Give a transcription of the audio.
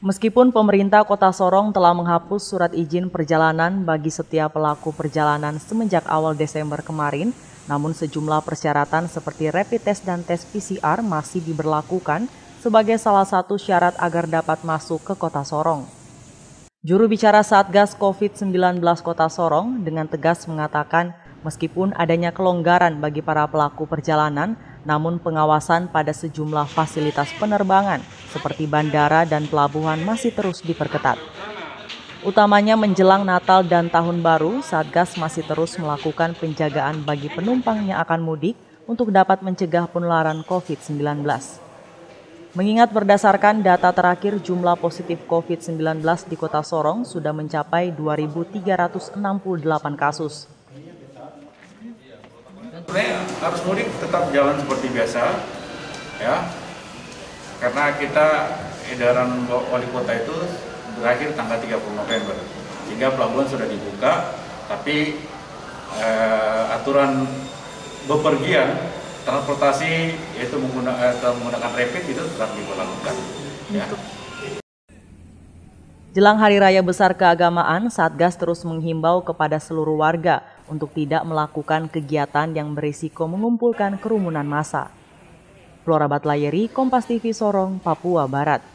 Meskipun pemerintah Kota Sorong telah menghapus surat izin perjalanan bagi setiap pelaku perjalanan semenjak awal Desember kemarin, namun sejumlah persyaratan seperti rapid test dan tes PCR masih diberlakukan sebagai salah satu syarat agar dapat masuk ke Kota Sorong. Juru bicara Satgas COVID-19 Kota Sorong dengan tegas mengatakan meskipun adanya kelonggaran bagi para pelaku perjalanan, namun pengawasan pada sejumlah fasilitas penerbangan seperti bandara dan pelabuhan masih terus diperketat. Utamanya menjelang Natal dan Tahun Baru, Satgas masih terus melakukan penjagaan bagi penumpang yang akan mudik untuk dapat mencegah penularan COVID-19. Mengingat berdasarkan data terakhir jumlah positif COVID-19 di Kota Sorong sudah mencapai 2.368 kasus. Sebenarnya arus mudik tetap jalan seperti biasa, ya, karena kita edaran wali kota itu berakhir tanggal 30 November, sehingga pelabuhan sudah dibuka, tapi aturan bepergian, transportasi yaitu menggunakan rapid itu tetap diberlakukan. Ya. Jelang Hari Raya Besar Keagamaan, Satgas terus menghimbau kepada seluruh warga untuk tidak melakukan kegiatan yang berisiko mengumpulkan kerumunan massa. Flora Batlayeri, Kompas TV Sorong, Papua Barat.